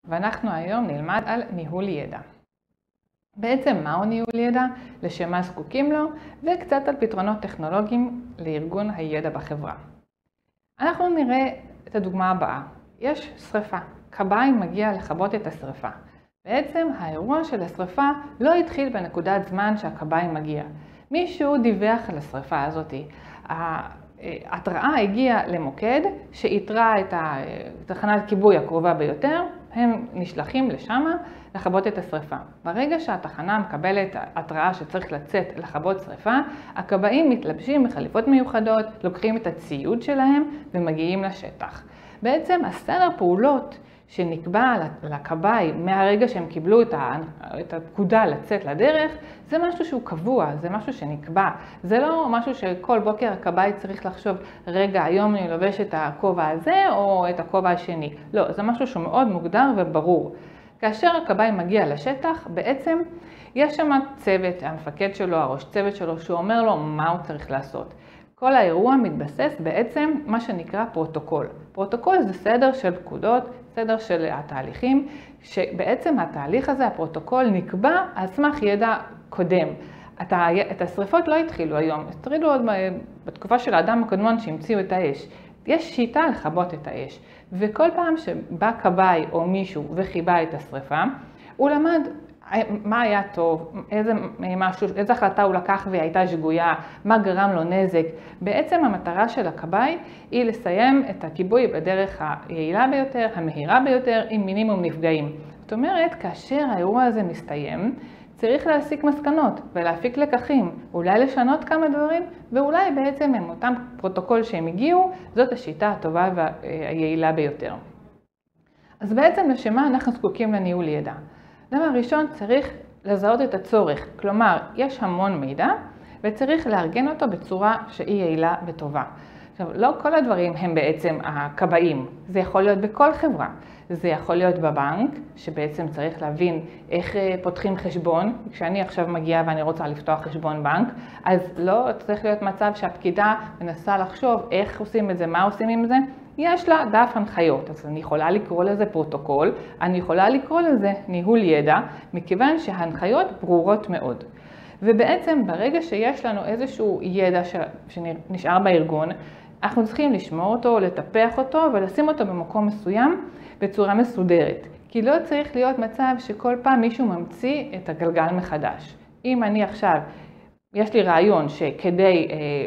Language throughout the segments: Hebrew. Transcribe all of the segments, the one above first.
ואנחנו היום נלמד על ניהול ידע. בעצם מהו ניהול ידע, לשם מה זקוקים לו, וקצת על פתרונות טכנולוגיים לארגון הידע בחברה. אנחנו נראה את הדוגמה הבאה. יש שריפה. כבאי מגיע לכבות את השריפה. בעצם האירוע של השריפה לא התחיל בנקודת זמן שהכבאי מגיע. מישהו דיווח על השריפה הזאת. ההתראה הגיעה למוקד שאיתרה את תחנת כיבוי הקרובה ביותר, הם נשלחים לשם לכבות את השריפה. ברגע שהתחנה מקבלת התראה שצריך לצאת לכבות שריפה, הכבאים מתלבשים בחליפות מיוחדות, לוקחים את הציוד שלהם ומגיעים לשטח. בעצם הסדר פעולות שנקבע לכבאי מהרגע שהם קיבלו את הפקודה לצאת לדרך, זה משהו שהוא קבוע, זה משהו שנקבע. זה לא משהו שכל בוקר הכבאי צריך לחשוב, רגע, היום אני לובש את הכובע הזה או את הכובע השני. לא, זה משהו שהוא מאוד מוגדר וברור. כאשר הכבאי מגיע לשטח, בעצם יש שם צוות, המפקד שלו, הראש צוות שלו, שהוא אומר לו מה הוא צריך לעשות. כל האירוע מתבסס בעצם מה שנקרא פרוטוקול. פרוטוקול זה סדר של פקודות, סדר של התהליכים, שבעצם התהליך הזה, הפרוטוקול, נקבע על סמך ידע קודם. את השריפות לא התחילו היום, התחילו עוד בתקופה של האדם הקדמון שהמציאו את האש. יש שיטה לכבות את האש, וכל פעם שבא כבאי או מישהו וחיבה את השריפה, הוא למד מה היה טוב, איזה החלטה הוא לקח והיא הייתה שגויה, מה גרם לו נזק. בעצם המטרה של הכבאי היא לסיים את הכיבוי בדרך היעילה ביותר, המהירה ביותר, עם מינימום נפגעים. זאת אומרת, כאשר האירוע הזה מסתיים, צריך להסיק מסקנות ולהפיק לקחים, אולי לשנות כמה דברים, ואולי בעצם עם אותם פרוטוקול שהם הגיעו, זאת השיטה הטובה והיעילה ביותר. אז בעצם לשם מה אנחנו זקוקים לניהול ידע? דבר ראשון, צריך לזהות את הצורך, כלומר, יש המון מידע וצריך לארגן אותו בצורה שהיא יעילה וטובה. עכשיו, לא כל הדברים הם בעצם הכבאים, זה יכול להיות בכל חברה. זה יכול להיות בבנק, שבעצם צריך להבין איך פותחים חשבון. כשאני עכשיו מגיעה ואני רוצה לפתוח חשבון בנק, אז לא צריך להיות מצב שהפקידה מנסה לחשוב איך עושים את זה, מה עושים עם זה. יש לה דף הנחיות, אז אני יכולה לקרוא לזה פרוטוקול, אני יכולה לקרוא לזה ניהול ידע, מכיוון שההנחיות ברורות מאוד. ובעצם ברגע שיש לנו איזשהו ידע שנשאר בארגון, אנחנו צריכים לשמור אותו, לטפח אותו ולשים אותו במקום מסוים בצורה מסודרת. כי לא צריך להיות מצב שכל פעם מישהו ממציא את הגלגל מחדש. אם אני עכשיו, יש לי רעיון שכדי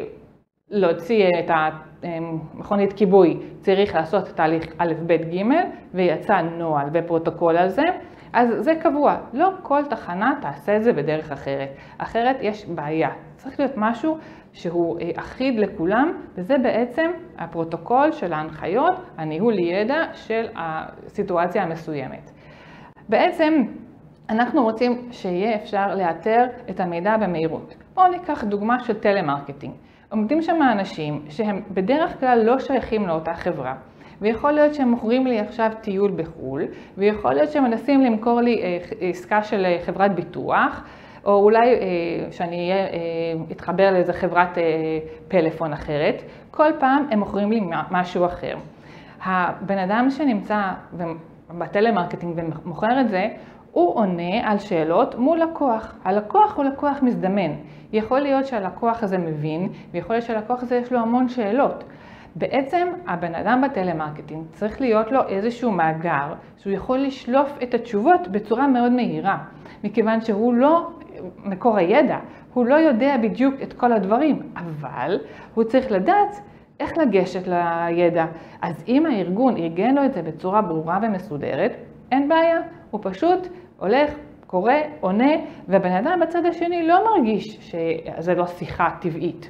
להוציא את מכונית כיבוי צריך לעשות תהליך א' ב' ג' ויצא נוהל ופרוטוקול על זה, אז זה קבוע. לא כל תחנה תעשה את זה בדרך אחרת. אחרת יש בעיה. צריך להיות משהו שהוא אחיד לכולם, וזה בעצם הפרוטוקול של ההנחיות, הניהול ידע של הסיטואציה המסוימת. בעצם אנחנו רוצים שיהיה אפשר לאתר את המידע במהירות. בואו ניקח דוגמה של טלמרקטינג. עומדים שם אנשים שהם בדרך כלל לא שייכים לאותה חברה, ויכול להיות שהם מוכרים לי עכשיו טיול בחו"ל, ויכול להיות שהם מנסים למכור לי עסקה של חברת ביטוח, או אולי שאני אתחבר לאיזו חברת פלאפון אחרת. כל פעם הם מוכרים לי משהו אחר. הבן אדם שנמצא בטלמרקטינג ומוכר את זה, הוא עונה על שאלות מול לקוח. הלקוח הוא לקוח מזדמן. יכול להיות שהלקוח הזה מבין, ויכול להיות שהלקוח הזה יש לו המון שאלות. בעצם הבן אדם בטלמרקטינג צריך להיות לו איזשהו מאגר, שהוא יכול לשלוף את התשובות בצורה מאוד מהירה. מכיוון שהוא לא מקור הידע, הוא לא יודע בדיוק את כל הדברים, אבל הוא צריך לדעת איך לגשת לידע. אז אם הארגון ארגן לו את זה בצורה ברורה ומסודרת, אין בעיה, הוא פשוט הולך, קורא, עונה, והבן אדם בצד השני לא מרגיש שזה לא שיחה טבעית.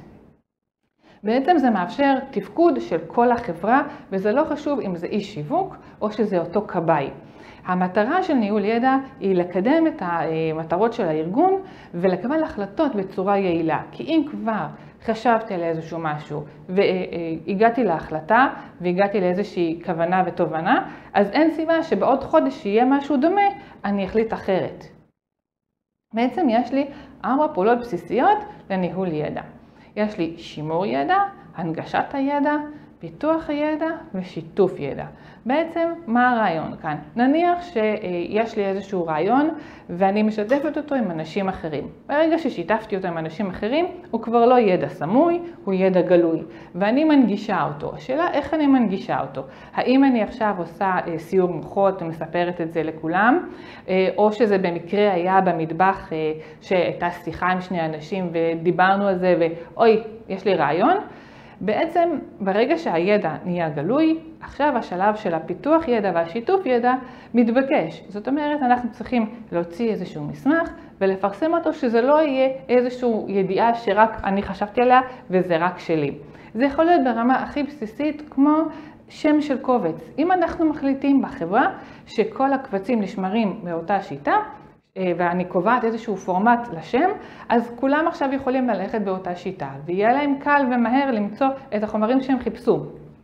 בעצם זה מאפשר תפקוד של כל החברה, וזה לא חשוב אם זה איש שיווק או שזה אותו כבאי. המטרה של ניהול ידע היא לקדם את המטרות של הארגון ולקבל החלטות בצורה יעילה. כי אם כבר חשבתי על איזשהו משהו והגעתי להחלטה והגעתי לאיזושהי כוונה ותובנה, אז אין סיבה שבעוד חודש יהיה משהו דומה, אני אחליט אחרת. בעצם יש לי 4 פעולות בסיסיות לניהול ידע. יש לי שימור ידע, הנגשת הידע, פיתוח הידע ושיתוף ידע. בעצם מה הרעיון כאן? נניח שיש לי איזשהו רעיון ואני משתפת אותו עם אנשים אחרים. ברגע ששיתפתי אותו עם אנשים אחרים, הוא כבר לא ידע סמוי, הוא ידע גלוי. ואני מנגישה אותו. השאלה איך אני מנגישה אותו? האם אני עכשיו עושה סיור מוחות ומספרת את זה לכולם, או שזה במקרה היה במטבח שהייתה שיחה עם שני אנשים ודיברנו על זה ואוי, יש לי רעיון. בעצם ברגע שהידע נהיה גלוי, עכשיו השלב של הפיתוח ידע והשיתוף ידע מתבקש. זאת אומרת, אנחנו צריכים להוציא איזשהו מסמך ולפרסם אותו, שזה לא יהיה איזושהי ידיעה שרק אני חשבתי עליה וזה רק שלי. זה יכול להיות ברמה הכי בסיסית כמו שם של קובץ. אם אנחנו מחליטים בחברה שכל הקבצים נשמרים באותה שיטה, ואני קובעת איזשהו פורמט לשם, אז כולם עכשיו יכולים ללכת באותה שיטה, ויהיה להם קל ומהר למצוא את החומרים שהם חיפשו.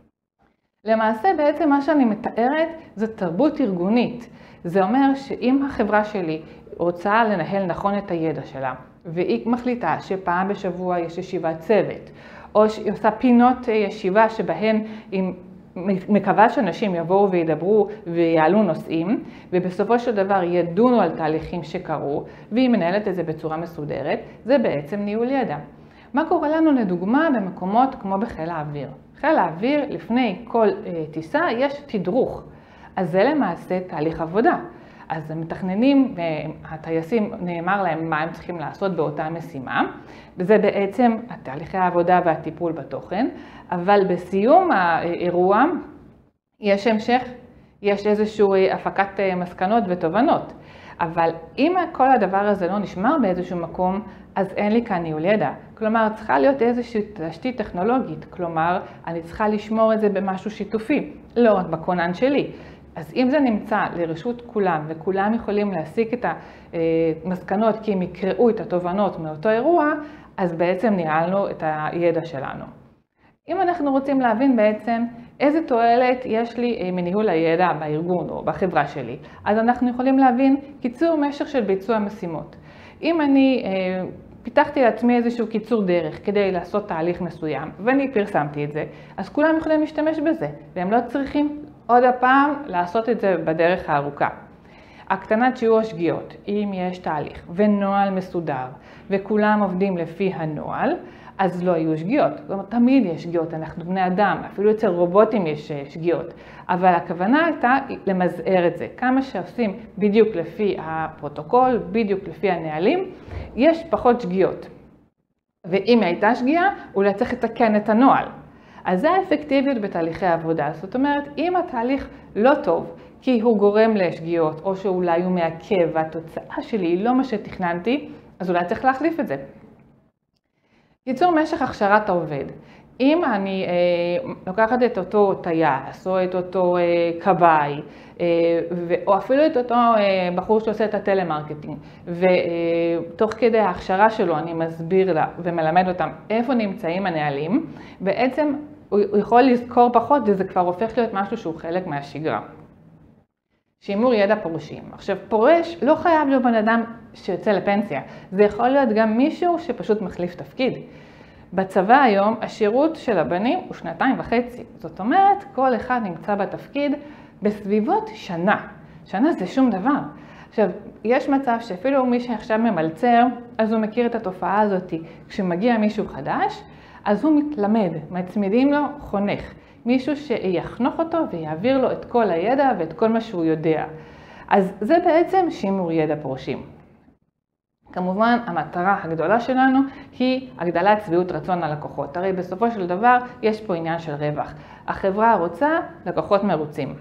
למעשה בעצם מה שאני מתארת זה תרבות ארגונית. זה אומר שאם החברה שלי רוצה לנהל נכון את הידע שלה, והיא מחליטה שפעם בשבוע יש ישיבת צוות, או שהיא עושה פינות ישיבה שבהן היא מקווה שאנשים יבואו וידברו ויעלו נושאים, ובסופו של דבר ידונו על תהליכים שקרו, והיא מנהלת את זה בצורה מסודרת, זה בעצם ניהול ידע. מה קורה לנו לדוגמה במקומות כמו בחיל האוויר? חיל האוויר, לפני כל טיסה יש תדרוך, אז זה למעשה תהליך עבודה. אז המתכננים והטייסים נאמר להם מה הם צריכים לעשות באותה משימה, וזה בעצם תהליכי העבודה והטיפול בתוכן, אבל בסיום האירוע יש המשך, יש איזושהי הפקת מסקנות ותובנות. אבל אם כל הדבר הזה לא נשמר באיזשהו מקום, אז אין לי כאן ניהול ידע. כלומר, צריכה להיות איזושהי תשתית טכנולוגית, כלומר, אני צריכה לשמור את זה במשהו שיתופי, לא רק בכונן שלי. אז אם זה נמצא לרשות כולם, וכולם יכולים להסיק את המסקנות כי הם יקראו את התובנות מאותו אירוע, אז בעצם ניהלנו את הידע שלנו. אם אנחנו רוצים להבין בעצם איזה תועלת יש לי מניהול הידע בארגון או בחברה שלי, אז אנחנו יכולים להבין קיצור משך של ביצוע משימות. אם אני פיתחתי לעצמי איזשהו קיצור דרך כדי לעשות תהליך מסוים, ואני פרסמתי את זה, אז כולם יכולים להשתמש בזה, והם לא צריכים עוד הפעם לעשות את זה בדרך הארוכה. הקטנת שיעור השגיאות, אם יש תהליך ונועל מסודר וכולם עובדים לפי הנועל, אז לא יהיו שגיאות. זאת אומרת, תמיד יש שגיאות, אנחנו בני אדם, אפילו אצל רובוטים יש שגיאות. אבל הכוונה הייתה למזער את זה. כמה שעושים בדיוק לפי הפרוטוקול, בדיוק לפי הנהלים, יש פחות שגיאות. ואם הייתה שגיאה, אולי צריך לתקן את הנועל. אז זה האפקטיביות בתהליכי העבודה. זאת אומרת, אם התהליך לא טוב, כי הוא גורם לשגיאות, או שאולי הוא מעכב, והתוצאה שלי היא לא מה שתכננתי, אז אולי צריך להחליף את זה. קיצור משך הכשרת העובד. אם אני לוקחת את אותו טייס, או את אותו כבאי, או אפילו את אותו בחור שעושה את הטלמרקטינג, ותוך כדי ההכשרה שלו אני מסביר לה ומלמד אותם איפה נמצאים הנהלים, בעצם הוא יכול לזכור פחות וזה כבר הופך להיות משהו שהוא חלק מהשגרה. שימור ידע פורשים. עכשיו, פורש לא חייב להיות בן אדם שיוצא לפנסיה. זה יכול להיות גם מישהו שפשוט מחליף תפקיד. בצבא היום, השירות של הבנים הוא 2.5. זאת אומרת, כל אחד נמצא בתפקיד בסביבות שנה. שנה זה שום דבר. עכשיו, יש מצב שאפילו מי שעכשיו ממלצר, אז הוא מכיר את התופעה הזאת. כשמגיע מישהו חדש, אז הוא מתלמד, מצמידים לו חונך. מישהו שיחנוך אותו ויעביר לו את כל הידע ואת כל מה שהוא יודע. אז זה בעצם שימור ידע פורשים. כמובן, המטרה הגדולה שלנו היא הגדלת שביעות רצון הלקוחות. הרי בסופו של דבר יש פה עניין של רווח. החברה רוצה לקוחות מרוצים.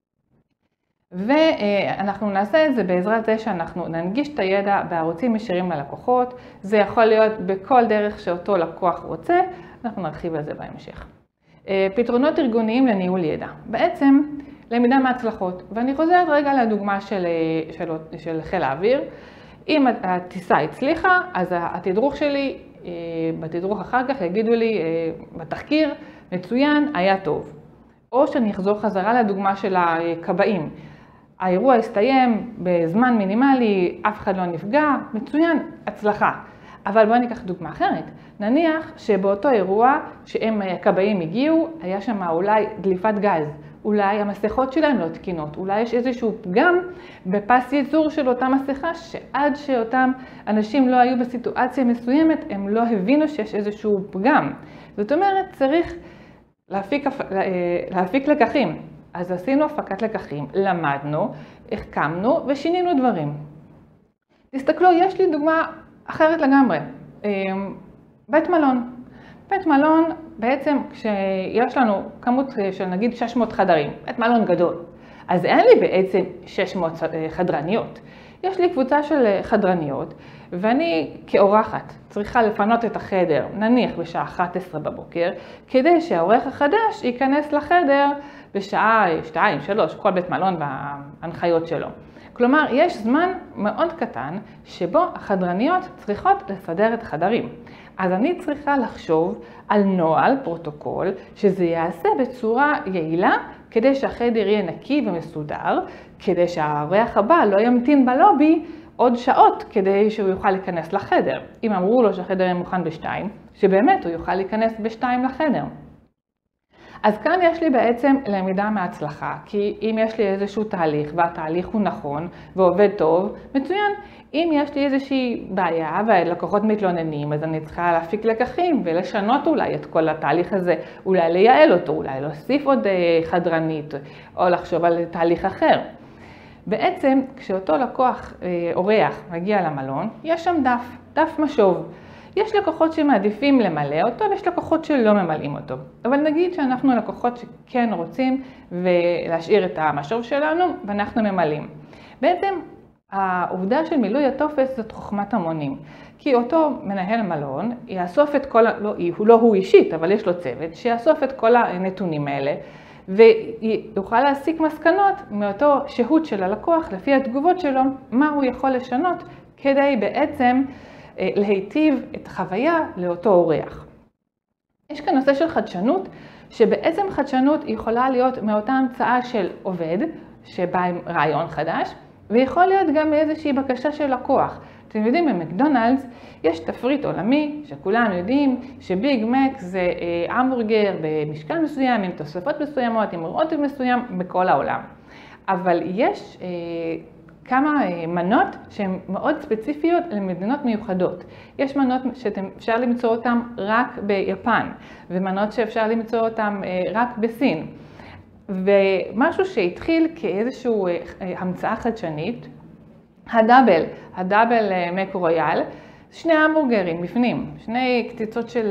ואנחנו נעשה את זה בעזרת זה שאנחנו ננגיש את הידע בערוצים ישירים ללקוחות. זה יכול להיות בכל דרך שאותו לקוח רוצה, אנחנו נרחיב על זה בהמשך. פתרונות ארגוניים לניהול ידע. בעצם למידה מהצלחות. ואני חוזרת רגע לדוגמה של חיל האוויר. אם הטיסה הצליחה, אז התדרוך שלי, בתדרוך אחר כך יגידו לי בתחקיר, מצוין, היה טוב. או שאני אחזור חזרה לדוגמה של הכבאים. האירוע הסתיים בזמן מינימלי, אף אחד לא נפגע, מצוין, הצלחה. אבל בואו ניקח דוגמה אחרת. נניח שבאותו אירוע שהם הכבאים הגיעו, היה שם אולי דליפת גז. אולי המסכות שלהם לא תקינות, אולי יש איזשהו פגם בפס ייצור של אותה מסכה, שעד שאותם אנשים לא היו בסיטואציה מסוימת, הם לא הבינו שיש איזשהו פגם. זאת אומרת, צריך להפיק לקחים. אז עשינו הפקת לקחים, למדנו, החכמנו ושינינו דברים. תסתכלו, יש לי דוגמה אחרת לגמרי. בית מלון. בית מלון, בעצם כשיש לנו כמות של נגיד 600 חדרים, בית מלון גדול, אז אין לי בעצם 600 חדרניות. יש לי קבוצה של חדרניות, ואני כאורחת צריכה לפנות את החדר, נניח בשעה 11 בבוקר, כדי שהאורח החדש ייכנס לחדר בשעה 2, 3, כל בית מלון וההנחיות שלו. כלומר, יש זמן מאוד קטן שבו החדרניות צריכות לסדר את החדרים. אז אני צריכה לחשוב על נוהל, פרוטוקול, שזה יעשה בצורה יעילה, כדי שהחדר יהיה נקי ומסודר, כדי שהאורח הבא לא ימתין בלובי עוד שעות כדי שהוא יוכל להיכנס לחדר. אם אמרו לו שהחדר יהיה מוכן ב2, שבאמת הוא יוכל להיכנס ב2 לחדר. אז כאן יש לי בעצם למידה מההצלחה, כי אם יש לי איזשהו תהליך והתהליך הוא נכון ועובד טוב, מצוין. אם יש לי איזושהי בעיה והלקוחות מתלוננים, אז אני צריכה להפיק לקחים ולשנות אולי את כל התהליך הזה, אולי לייעל אותו, אולי להוסיף עוד חדרנית או לחשוב על תהליך אחר. בעצם כשאותו לקוח אורח מגיע למלון, יש שם דף משוב. יש לקוחות שמעדיפים למלא אותו ויש לקוחות שלא ממלאים אותו. אבל נגיד שאנחנו לקוחות שכן רוצים ולהשאיר את המשוב שלנו ואנחנו ממלאים. בעצם העובדה של מילוי הטופס זאת חוכמת המונים. כי אותו מנהל מלון יאסוף את כל, לא הוא אישית, אבל יש לו צוות, שיאסוף את כל הנתונים האלה ויוכל להסיק מסקנות מאותו שהות של הלקוח לפי התגובות שלו, מה הוא יכול לשנות כדי בעצם להיטיב את החוויה לאותו אורח. יש כאן נושא של חדשנות, שבעצם חדשנות יכולה להיות מאותה המצאה של עובד, שבא עם רעיון חדש, ויכול להיות גם איזושהי בקשה של לקוח. אתם יודעים, במקדונלדס יש תפריט עולמי, שכולם יודעים שביג מק זה המבורגר במשקל מסוים, עם תוספות מסוימות, עם רוטב מסוים בכל העולם. אבל יש כמה מנות שהן מאוד ספציפיות למדינות מיוחדות. יש מנות שאפשר למצוא אותן רק ביפן, ומנות שאפשר למצוא אותן רק בסין. ומשהו שהתחיל כאיזשהו המצאה חדשנית, הדאבל מק רויאל, 2 המבורגרים בפנים, 2 קציצות של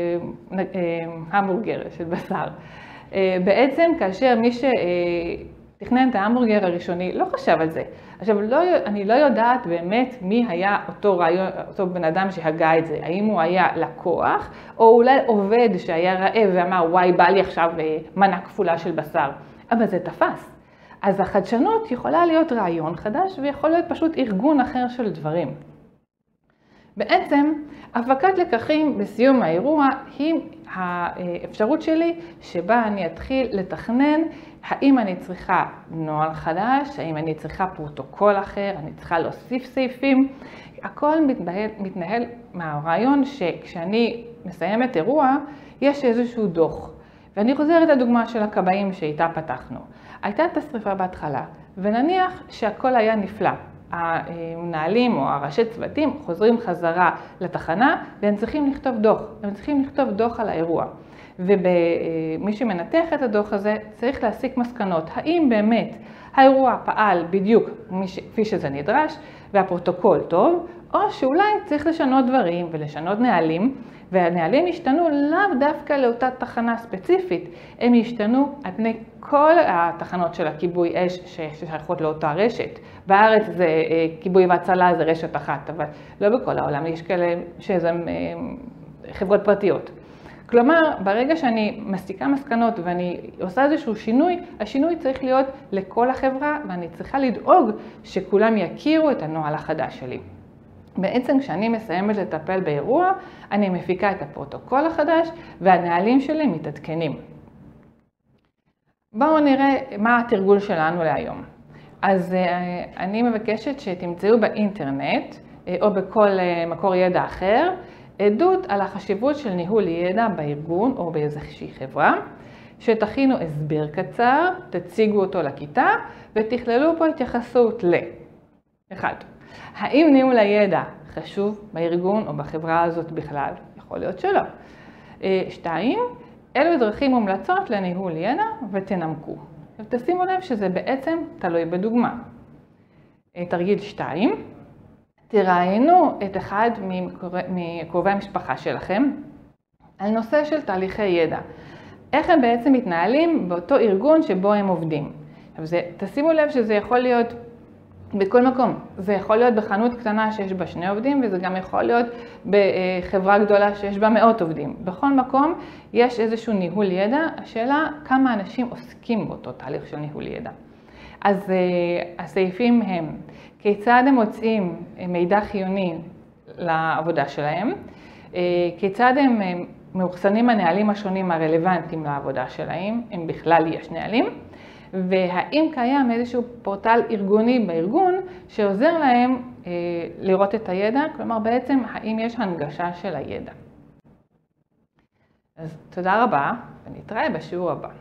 המבורגר, של בשר. בעצם כאשר מי תכנן את ההמבורגר הראשוני, לא חשב על זה. עכשיו, אני לא יודעת באמת מי היה אותו בן אדם שהגה את זה. האם הוא היה לקוח, או אולי עובד שהיה רעב ואמר, וואי, בא לי עכשיו מנה כפולה של בשר. אבל זה תפס. אז החדשנות יכולה להיות רעיון חדש, ויכול להיות פשוט ארגון אחר של דברים. בעצם, הפקת לקחים בסיום האירוע היא האפשרות שלי שבה אני אתחיל לתכנן האם אני צריכה נוהל חדש, האם אני צריכה פרוטוקול אחר, אני צריכה להוסיף סעיפים. הכל מתנהל מהרעיון שכשאני מסיימת אירוע, יש איזשהו דוח. ואני חוזרת לדוגמה של הכבאים שאיתה פתחנו. הייתה את השריפה בהתחלה, ונניח שהכל היה נפלא. המנהלים או הראשי צוותים חוזרים חזרה לתחנה והם צריכים לכתוב דוח. הם צריכים לכתוב דוח על האירוע. ומי שמנתח את הדוח הזה צריך להסיק מסקנות. האם באמת האירוע פעל בדיוק כפי שזה נדרש והפרוטוקול טוב, או שאולי צריך לשנות דברים ולשנות נהלים, והנהלים ישתנו לאו דווקא לאותה תחנה ספציפית, הם ישתנו על פני כל התחנות של הכיבוי אש ששייכות לאותה רשת. בארץ זה כיבוי והצלה זה רשת אחת, אבל לא בכל העולם, יש כאלה שזה חברות פרטיות. כלומר, ברגע שאני מסיקה מסקנות ואני עושה איזשהו שינוי, השינוי צריך להיות לכל החברה ואני צריכה לדאוג שכולם יכירו את הנוהל החדש שלי. בעצם כשאני מסיימת לטפל באירוע, אני מפיקה את הפרוטוקול החדש והנהלים שלי מתעדכנים. בואו נראה מה התרגול שלנו להיום. אז אני מבקשת שתמצאו באינטרנט או בכל מקור ידע אחר, עדות על החשיבות של ניהול ידע בארגון או באיזושהי חברה, שתכינו הסבר קצר, תציגו אותו לכיתה ותכללו פה התייחסות ל 1. האם ניהול הידע חשוב בארגון או בחברה הזאת בכלל? יכול להיות שלא. 2. אילו דרכים מומלצות לניהול ידע ותנמקו. תשימו לב שזה בעצם תלוי בדוגמה. תרגיל 2. תראיינו את אחד מקרובי המשפחה שלכם על נושא של תהליכי ידע. איך הם בעצם מתנהלים באותו ארגון שבו הם עובדים. תשימו לב שזה יכול להיות בכל מקום. זה יכול להיות בחנות קטנה שיש בה 2 עובדים, וזה גם יכול להיות בחברה גדולה שיש בה 100 עובדים. בכל מקום יש איזשהו ניהול ידע. השאלה כמה אנשים עוסקים באותו תהליך של ניהול ידע. אז הסעיפים הם כיצד הם מוצאים מידע חיוני לעבודה שלהם, כיצד הם מאוחסנים הנהלים השונים הרלוונטיים לעבודה שלהם, אם בכלל יש נהלים, והאם קיים איזשהו פורטל ארגוני בארגון שעוזר להם לראות את הידע, כלומר בעצם האם יש הנגשה של הידע. אז תודה רבה, ונתראה בשיעור הבא.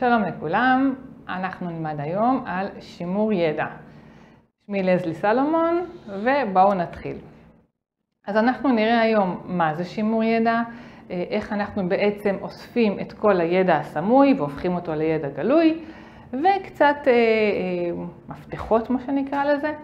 שלום לכולם, אנחנו נלמד היום על שימור ידע. שמי לזלי סלומון ובואו נתחיל. אז אנחנו נראה היום מה זה שימור ידע, איך אנחנו בעצם אוספים את כל הידע הסמוי והופכים אותו לידע גלוי, וקצת מפתחות, מה שנקרא לזה.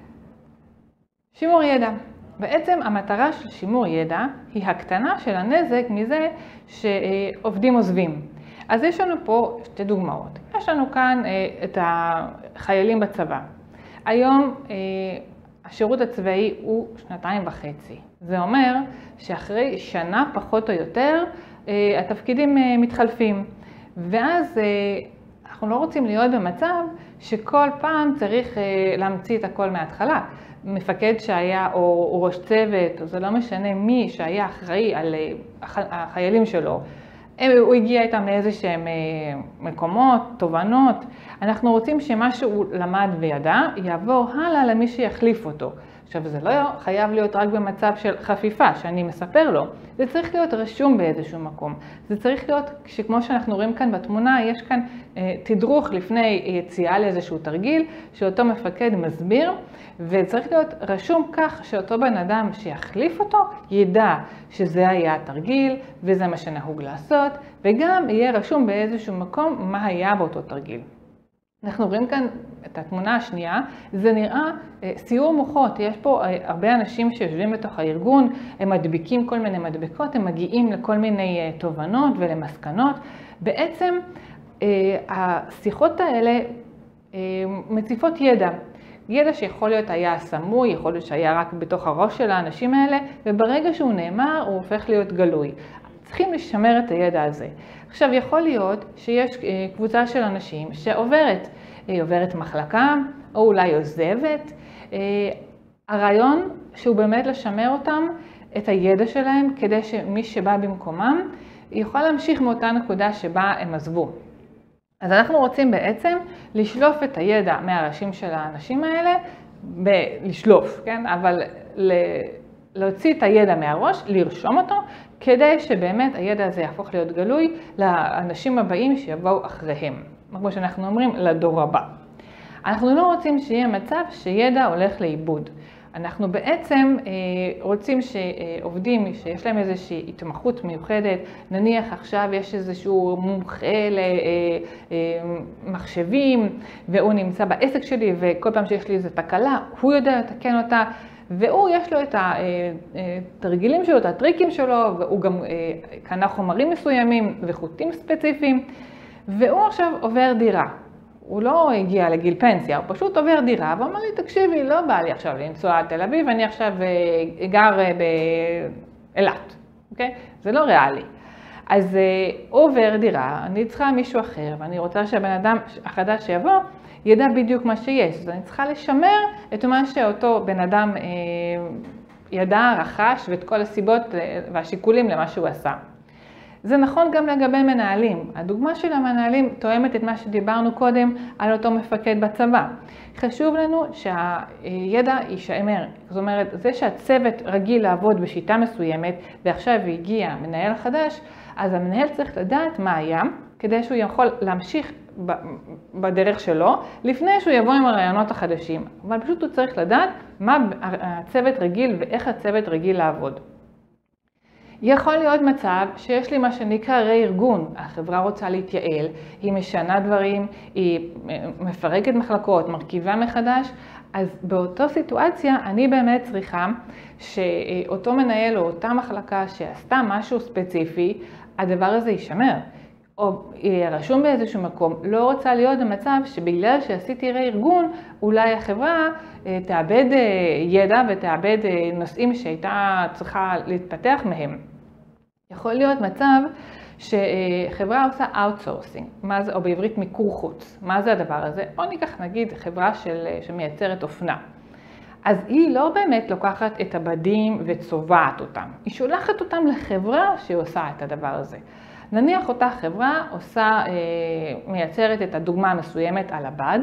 שימור ידע. בעצם המטרה של שימור ידע היא הקטנה של הנזק מזה שעובדים עוזבים. אז יש לנו פה שתי דוגמאות. יש לנו כאן את החיילים בצבא. היום השירות הצבאי הוא 2.5 שנים. זה אומר שאחרי שנה פחות או יותר התפקידים מתחלפים. ואז אנחנו לא רוצים להיות במצב שכל פעם צריך להמציא את הכל מההתחלה. מפקד שהיה או ראש צוות, או זה לא משנה מי שהיה אחראי על החיילים שלו, הוא הגיע איתם לאיזה שהם מקומות, תובנות. אנחנו רוצים שמה שהוא למד וידע יעבור הלאה למי שיחליף אותו. עכשיו זה לא חייב להיות רק במצב של חפיפה שאני מספר לו, זה צריך להיות רשום באיזשהו מקום. זה צריך להיות, שכמו שאנחנו רואים כאן בתמונה, יש כאן תדרוך לפני יציאה לאיזשהו תרגיל, שאותו מפקד מסביר, וצריך להיות רשום כך שאותו בן אדם שיחליף אותו ידע שזה היה התרגיל וזה מה שנהוג לעשות, וגם יהיה רשום באיזשהו מקום מה היה באותו תרגיל. אנחנו רואים כאן את התמונה השנייה, זה נראה סיור מוחות. יש פה הרבה אנשים שיושבים בתוך הארגון, הם מדביקים כל מיני מדבקות, הם מגיעים לכל מיני תובנות ולמסקנות. בעצם השיחות האלה מציפות ידע. ידע שיכול להיות היה סמוי, יכול להיות שהיה רק בתוך הראש של האנשים האלה, וברגע שהוא נאמר הוא הופך להיות גלוי. צריכים לשמר את הידע הזה. עכשיו יכול להיות שיש קבוצה של אנשים שעוברת, עוברת מחלקה או אולי עוזבת. הרעיון שהוא באמת לשמר אותם, את הידע שלהם, כדי שמי שבא במקומם יוכל להמשיך מאותה נקודה שבה הם עזבו. אז אנחנו רוצים בעצם לשלוף את הידע מהראשים של האנשים האלה, לשלוף, כן? אבל להוציא את הידע מהראש, לרשום אותו, כדי שבאמת הידע הזה יהפוך להיות גלוי לאנשים הבאים שיבואו אחריהם. כמו שאנחנו אומרים, לדור הבא. אנחנו לא רוצים שיהיה מצב שידע הולך לאיבוד. אנחנו בעצם רוצים שעובדים שיש להם איזושהי התמחות מיוחדת, נניח עכשיו יש איזשהו מומחה למחשבים, והוא נמצא בעסק שלי, וכל פעם שיש לי איזו תקלה, הוא יודע לתקן אותה, והוא יש לו את התרגילים שלו, את הטריקים שלו, והוא גם קנה חומרים מסוימים וחוטים ספציפיים, והוא עכשיו עובר דירה. הוא לא הגיע לגיל פנסיה, הוא פשוט עובר דירה, ואומר לי, תקשיבי, לא בא לי עכשיו לנסוע לתל אביב, אני עכשיו גר באילת, אוקיי? זה לא ריאלי. אז הוא עובר דירה, אני צריכה מישהו אחר, ואני רוצה שהבן אדם החדש שיבוא, ידע בדיוק מה שיש. אז אני צריכה לשמר את מה שאותו בן אדם ידע, רכש, ואת כל הסיבות והשיקולים למה שהוא עשה. זה נכון גם לגבי מנהלים. הדוגמה של המנהלים תואמת את מה שדיברנו קודם על אותו מפקד בצבא. חשוב לנו שהידע יישמר. זאת אומרת, זה שהצוות רגיל לעבוד בשיטה מסוימת, ועכשיו הגיע מנהל חדש, אז המנהל צריך לדעת מה היה, כדי שהוא יכול להמשיך בדרך שלו, לפני שהוא יבוא עם הרעיונות החדשים. אבל פשוט הוא צריך לדעת מה הצוות רגיל ואיך הצוות רגיל לעבוד. יכול להיות מצב שיש לי מה שנקרא רה-ארגון. החברה רוצה להתייעל, היא משנה דברים, היא מפרקת מחלקות, מרכיבה מחדש, אז באותו סיטואציה אני באמת צריכה שאותו מנהל או אותה מחלקה שעשתה משהו ספציפי, הדבר הזה יישמר. או רשום באיזשהו מקום, לא רוצה להיות במצב שבגלל שעשיתי רה-ארגון, אולי החברה תאבד ידע ותאבד נושאים שהייתה צריכה להתפתח מהם. יכול להיות מצב שחברה עושה אאוטסורסינג, או בעברית מיקור חוץ. מה זה הדבר הזה? או ניקח נגיד חברה שמייצרת אופנה. אז היא לא באמת לוקחת את הבדים וצובעת אותם, היא שולחת אותם לחברה שעושה את הדבר הזה. נניח אותה חברה מייצרת את הדוגמה המסוימת על הבד,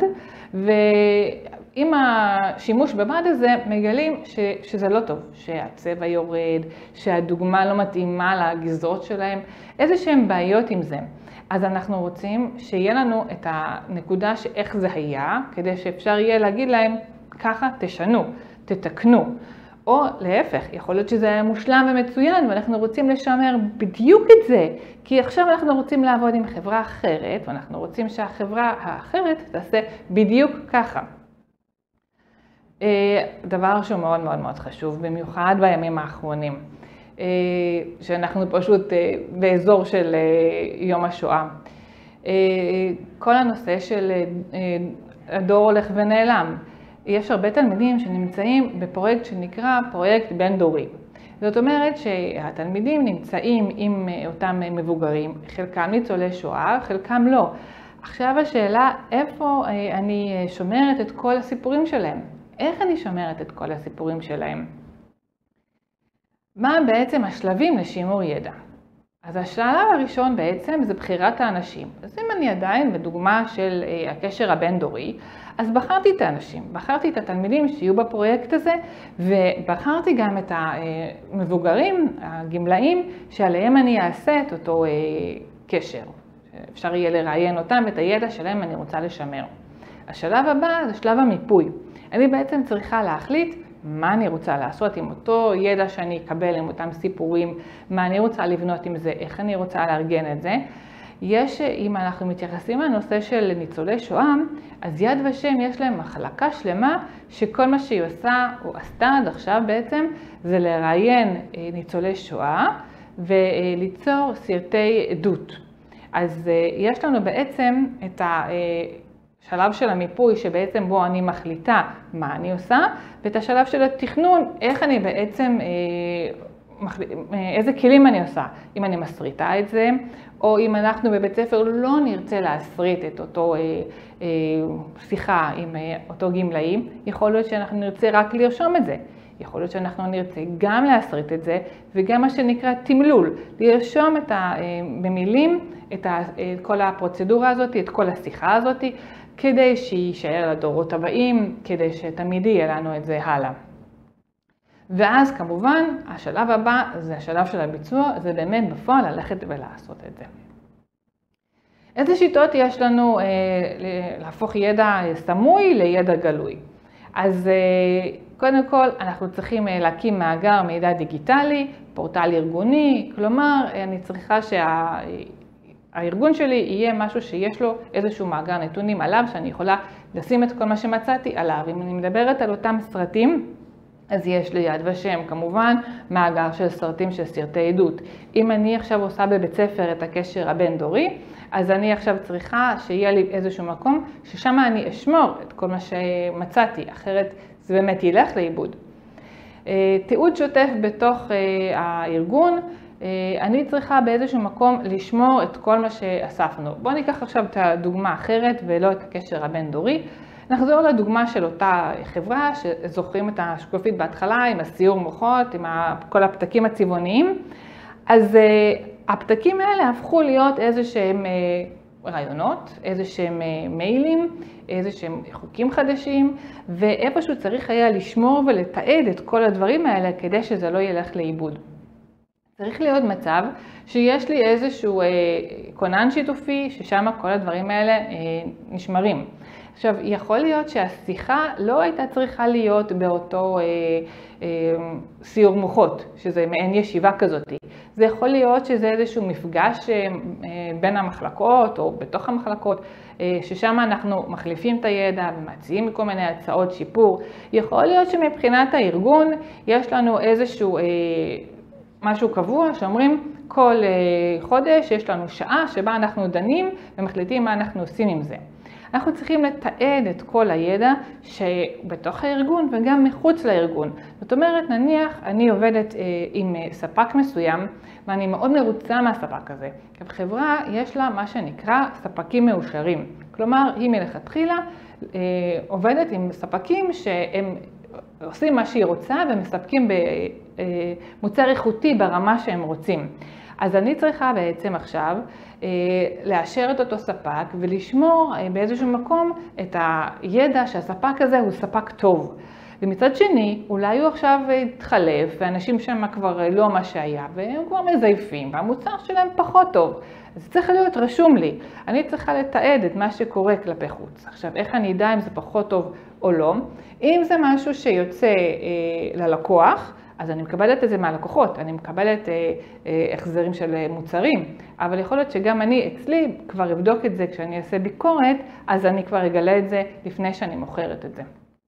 ועם השימוש בבד הזה מגלים שזה לא טוב, שהצבע יורד, שהדוגמה לא מתאימה לגזרות שלהם, איזה שהן בעיות עם זה. אז אנחנו רוצים שיהיה לנו את הנקודה שאיך זה היה, כדי שאפשר יהיה להגיד להם, ככה תשנו, תתקנו. או להפך, יכול להיות שזה היה מושלם ומצוין, ואנחנו רוצים לשמר בדיוק את זה, כי עכשיו אנחנו רוצים לעבוד עם חברה אחרת, ואנחנו רוצים שהחברה האחרת תעשה בדיוק ככה. דבר שהוא מאוד מאוד מאוד חשוב, במיוחד בימים האחרונים, שאנחנו פשוט באזור של יום השואה. כל הנושא של הדור הולך ונעלם. יש הרבה תלמידים שנמצאים בפרויקט שנקרא פרויקט בין דורי. זאת אומרת שהתלמידים נמצאים עם אותם מבוגרים, חלקם ניצולי שואה, חלקם לא. עכשיו השאלה, איפה אני שומרת את כל הסיפורים שלהם? איך אני שומרת את כל הסיפורים שלהם? מה בעצם השלבים לשימור ידע? אז השלב הראשון בעצם זה בחירת האנשים. אז אם אני עדיין בדוגמה של הקשר הבין-דורי, אז בחרתי את האנשים, בחרתי את התלמידים שיהיו בפרויקט הזה, ובחרתי גם את המבוגרים, הגמלאים, שעליהם אני אעשה את אותו קשר. אפשר יהיה לראיין אותם ואת הידע שלהם אני רוצה לשמר. השלב הבא זה שלב המיפוי. אני בעצם צריכה להחליט מה אני רוצה לעשות עם אותו ידע שאני אקבל, עם אותם סיפורים, מה אני רוצה לבנות עם זה, איך אני רוצה לארגן את זה. אם אנחנו מתייחסים לנושא של ניצולי שואה, אז יד ושם יש להם מחלקה שלמה שכל מה שהיא עושה או עשתה עד עכשיו בעצם זה לראיין ניצולי שואה וליצור סרטי עדות. אז יש לנו בעצם את השלב של המיפוי שבעצם בו אני מחליטה מה אני עושה, ואת השלב של התכנון, איך אני בעצם, איזה כלים אני עושה, אם אני מסריטה את זה, או אם אנחנו בבית ספר לא נרצה להסריט את אותו שיחה עם אותו גמלאים, יכול להיות שאנחנו נרצה רק לרשום את זה. יכול להיות שאנחנו נרצה גם להסריט את זה, וגם מה שנקרא תמלול, לרשום במילים את כל הפרוצדורה הזאת, את כל השיחה הזאת, כדי שיישאר לדורות הבאים, כדי שתמיד יהיה לנו את זה הלאה. ואז כמובן, השלב הבא זה השלב של הביצוע, זה באמת בפועל ללכת ולעשות את זה. איזה שיטות יש לנו להפוך ידע סמוי לידע גלוי? אז קודם כל אנחנו צריכים להקים מאגר מידע דיגיטלי, פורטל ארגוני, כלומר אני צריכה שהארגון שלי יהיה משהו שיש לו איזשהו מאגר נתונים עליו, שאני יכולה לשים את כל מה שמצאתי עליו. אם אני מדברת על אותם סרטים, אז יש לי יד ושם, כמובן, מאגר של סרטים של סרטי עדות. אם אני עכשיו עושה בבית ספר את הקשר הבין-דורי, אז אני עכשיו צריכה שיהיה לי איזשהו מקום ששם אני אשמור את כל מה שמצאתי, אחרת זה באמת ילך לאיבוד. תיעוד שוטף בתוך הארגון, אני צריכה באיזשהו מקום לשמור את כל מה שאספנו. בואו ניקח עכשיו את הדוגמה האחרת ולא את הקשר הבין-דורי. נחזור לדוגמה של אותה חברה שזוכרים את השקופית בהתחלה עם הסיור מוחות, עם כל הפתקים הצבעוניים. אז הפתקים האלה הפכו להיות איזשהם רעיונות, איזשהם מיילים, איזשהם חוקים חדשים, ואיפשהו צריך היה לשמור ולתעד את כל הדברים האלה כדי שזה לא ילך לאיבוד. צריך להיות מצב שיש לי איזשהו כונן שיתופי ששם כל הדברים האלה נשמרים. עכשיו, יכול להיות שהשיחה לא הייתה צריכה להיות באותו סיור מוחות, שזה מעין ישיבה כזאת. זה יכול להיות שזה איזשהו מפגש בין המחלקות או בתוך המחלקות, ששם אנחנו מחליפים את הידע ומציעים כל מיני הצעות שיפור. יכול להיות שמבחינת הארגון יש לנו איזשהו משהו קבוע שאומרים כל חודש יש לנו שעה שבה אנחנו דנים ומחליטים מה אנחנו עושים עם זה. אנחנו צריכים לתעד את כל הידע שבתוך הארגון וגם מחוץ לארגון. זאת אומרת, נניח אני עובדת עם ספק מסוים ואני מאוד מרוצה מהספק הזה. חברה יש לה מה שנקרא ספקים מאושרים. כלומר, היא מלכתחילה עובדת עם ספקים שהם עושים מה שהיא רוצה ומספקים במוצר איכותי ברמה שהם רוצים. אז אני צריכה בעצם עכשיו לאשר את אותו ספק ולשמור באיזשהו מקום את הידע שהספק הזה הוא ספק טוב. ומצד שני, אולי הוא עכשיו התחלף, ואנשים שם כבר לא מה שהיה, והם כבר מזייפים, והמוצר שלהם פחות טוב. אז צריך להיות רשום לי. אני צריכה לתעד את מה שקורה כלפי חוץ. עכשיו, איך אני אדע אם זה פחות טוב או לא? אם זה משהו שיוצא ללקוח, אז אני מקבלת את זה מהלקוחות, אני מקבלת החזרים של מוצרים, אבל יכול להיות שגם אני אצלי כבר אבדוק את זה כשאני אעשה ביקורת, אז אני כבר אגלה את זה לפני שאני מוכרת את זה.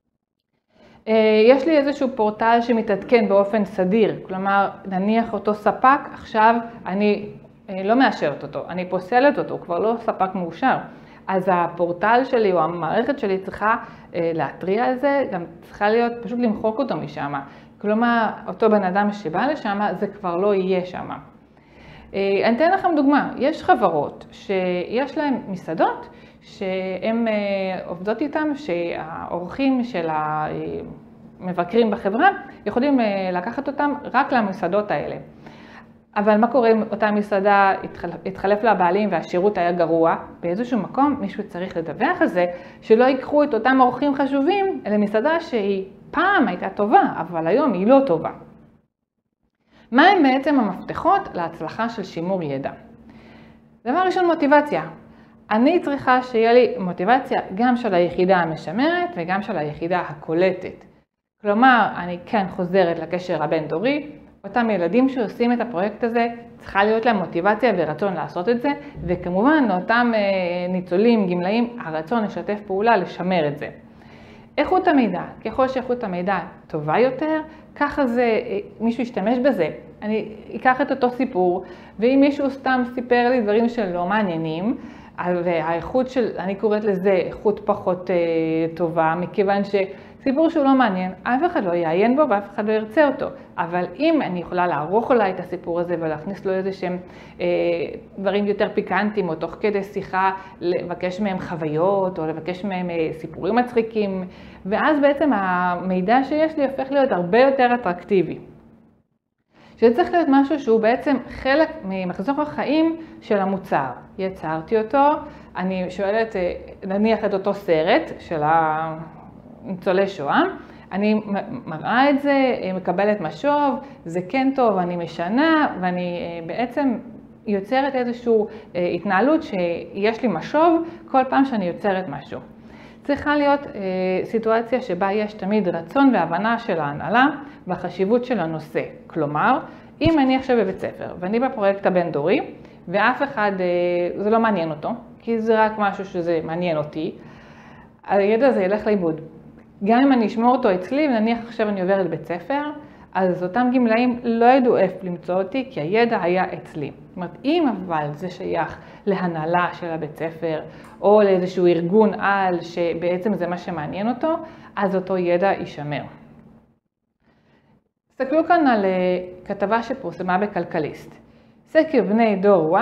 יש לי איזשהו פורטל שמתעדכן באופן סדיר, כלומר נניח אותו ספק, עכשיו אני לא מאשרת אותו, אני פוסלת אותו, הוא כבר לא ספק מאושר. אז הפורטל שלי או המערכת שלי צריכה להטריע על זה, גם צריכה להיות פשוט למחוק אותו משם. כלומר, אותו בן אדם שבא לשם, זה כבר לא יהיה שם. אני אתן לכם דוגמה, יש חברות שיש להן מסעדות שהן עובדות איתן, שהאורחים של המבקרים בחברה יכולים לקחת אותם רק למסעדות האלה. אבל מה קורה אם אותה מסעדה התחלף לה הבעלים והשירות היה גרוע? באיזשהו מקום מישהו צריך לדווח על זה, שלא ייקחו את אותם אורחים חשובים למסעדה שהיא פעם הייתה טובה, אבל היום היא לא טובה. מה הם בעצם המפתחות להצלחה של שימור ידע? דבר ראשון, מוטיבציה. אני צריכה שיהיה לי מוטיבציה גם של היחידה המשמרת וגם של היחידה הקולטת. כלומר, אני כן חוזרת לקשר הבין-דורי, אותם ילדים שעושים את הפרויקט הזה, צריכה להיות להם מוטיבציה ורצון לעשות את זה, וכמובן לאותם ניצולים, גמלאים, הרצון לשתף פעולה, לשמר את זה. איכות המידע, ככל שאיכות המידע טובה יותר, ככה זה, מישהו ישתמש בזה. אני אקח את אותו סיפור, ואם מישהו סתם סיפר לי דברים שלא מעניינים, והאיכות של, אני קוראת לזה איכות פחות טובה, מכיוון שסיפור שהוא לא מעניין, אף אחד לא יעיין בו ואף אחד לא ירצה אותו. אבל אם אני יכולה לערוך אולי את הסיפור הזה ולהכניס לו איזה שהם דברים יותר פיקנטיים, או תוך כדי שיחה לבקש מהם חוויות, או לבקש מהם סיפורים מצחיקים, ואז בעצם המידע שיש לי הופך להיות הרבה יותר אטרקטיבי. שזה צריך להיות משהו שהוא בעצם חלק ממחזור החיים של המוצר. יצרתי אותו, אני שואלת, נניח את אותו סרט של ניצולי שואה, אני מראה את זה, מקבלת משוב, זה כן טוב, אני משנה, ואני בעצם יוצרת איזושהי התנהלות שיש לי משוב כל פעם שאני יוצרת משהו. צריכה להיות סיטואציה שבה יש תמיד רצון והבנה של ההנהלה והחשיבות של הנושא. כלומר, אם אני עכשיו בבית ספר ואני בפרויקט הבין-דורי, ואף אחד, זה לא מעניין אותו, כי זה רק משהו שזה מעניין אותי, הידע הזה ילך לאיבוד. גם אם אני אשמור אותו אצלי, ונניח עכשיו אני עוברת בית ספר, אז אותם גמלאים לא ידעו איפה למצוא אותי, כי הידע היה אצלי. זאת אומרת, אם אבל זה שייך להנהלה של הבית ספר, או לאיזשהו ארגון על שבעצם זה מה שמעניין אותו, אז אותו ידע יישמר. תסתכלו כאן על כתבה שפורסמה בכלכליסט. בני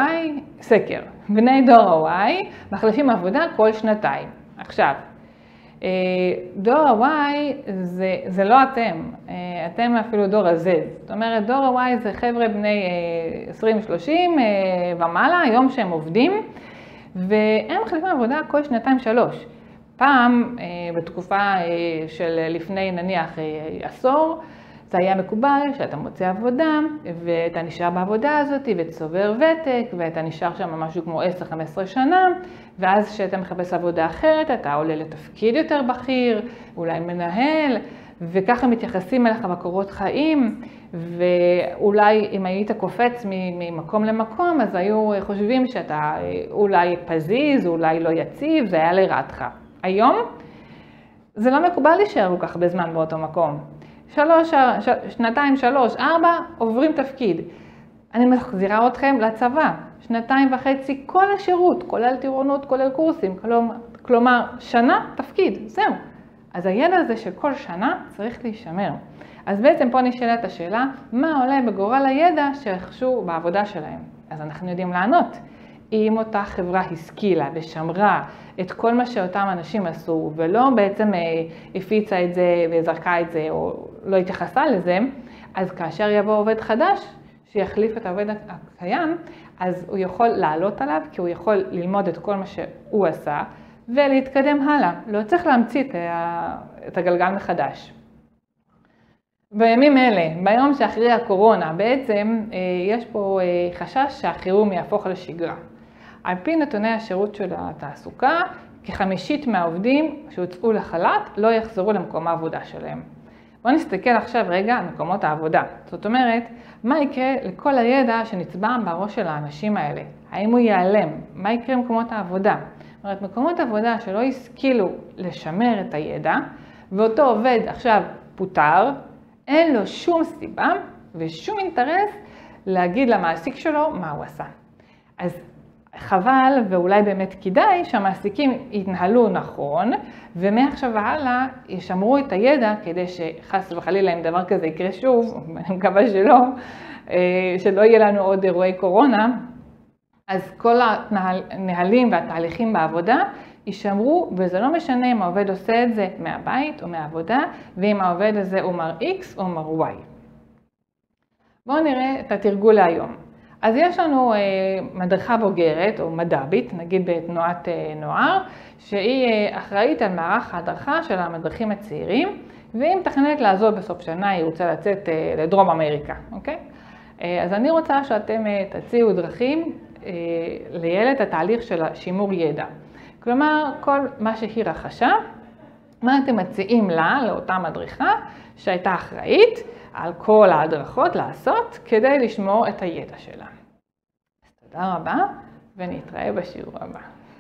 דור ה-Y מחליפים עבודה כל שנתיים. עכשיו, דור ה-Y זה לא אתם, אתם אפילו דור ה-Z. זאת אומרת, דור ה-Y זה חבר'ה בני 20-30 ומעלה, היום שהם עובדים, והם מחליפים עבודה כל שנתיים-שלוש. פעם, בתקופה של לפני נניח עשור, זה היה מקובל שאתה מוצא עבודה, ואתה נשאר בעבודה הזאת, וצובר ותק, ואתה נשאר שם משהו כמו 10-15 שנה, ואז כשאתה מחפש עבודה אחרת, אתה עולה לתפקיד יותר בכיר, אולי מנהל, וככה מתייחסים אליך בקורות חיים, ואולי אם היית קופץ ממקום למקום, אז היו חושבים שאתה אולי פזיז, אולי לא יציב, זה היה לרעתך. היום זה לא מקובל להישאר כל כך בזמן באותו מקום. 2-3, 4 עוברים תפקיד. אני מחזירה אתכם לצבא, 2.5 כל השירות, כולל טירונות, כולל קורסים, כלומר שנה תפקיד, זהו. אז הידע הזה של כל שנה צריך להישמר. אז בעצם פה נשאלת השאלה, מה עולה בגורל הידע שרכשו בעבודה שלהם? אז אנחנו יודעים לענות. אם אותה חברה השכילה ושמרה את כל מה שאותם אנשים עשו, ולא בעצם הפיצה את זה וזרקה את זה, או לא התייחסה לזה, אז כאשר יבוא עובד חדש שיחליף את העובד הקיים, אז הוא יכול לעלות עליו, כי הוא יכול ללמוד את כל מה שהוא עשה, ולהתקדם הלאה. לא צריך להמציא את הגלגל מחדש. בימים אלה, ביום שאחרי הקורונה, בעצם יש פה חשש שהחירום יהפוך לשגרה. על פי נתוני השירות של התעסוקה, כ50% מהעובדים שהוצאו לחל"ת לא יחזרו למקום העבודה שלהם. בואו נסתכל עכשיו רגע על מקומות העבודה. זאת אומרת, מה יקרה לכל הידע שנצבר בראש של האנשים האלה? האם הוא ייעלם? מה יקרה למקומות העבודה? זאת אומרת, מקומות עבודה שלא השכילו לשמר את הידע, ואותו עובד עכשיו פוטר, אין לו שום סיבה ושום אינטרס להגיד למעסיק שלו מה הוא עשה. אז חבל ואולי באמת כדאי שהמעסיקים יתנהלו נכון, ומעכשיו והלאה ישמרו את הידע כדי שחס וחלילה אם דבר כזה יקרה שוב, אני מקווה שלא יהיה לנו עוד אירועי קורונה, אז כל הנהלים והתהליכים בעבודה יישמרו, וזה לא משנה אם העובד עושה את זה מהבית או מהעבודה, ואם העובד הזה הוא מר X או מר Y. בואו נראה את התרגול להיום. אז יש לנו מדריכה בוגרת או מד"בית, נגיד בתנועת נוער, שהיא אחראית על מערך ההדרכה של המדריכים הצעירים, והיא מתכננת לעזוב בסוף שנה, היא רוצה לצאת לדרום אמריקה, אוקיי? אז אני רוצה שאתם תציעו דרכים לילד התהליך של שימור ידע. כלומר, כל מה שהיא רכשה, מה אתם מציעים לה, לאותה מדריכה, שהייתה אחראית על כל ההדרכות לעשות, כדי לשמור את הידע שלה. תודה רבה, ונתראה בשיעור הבא.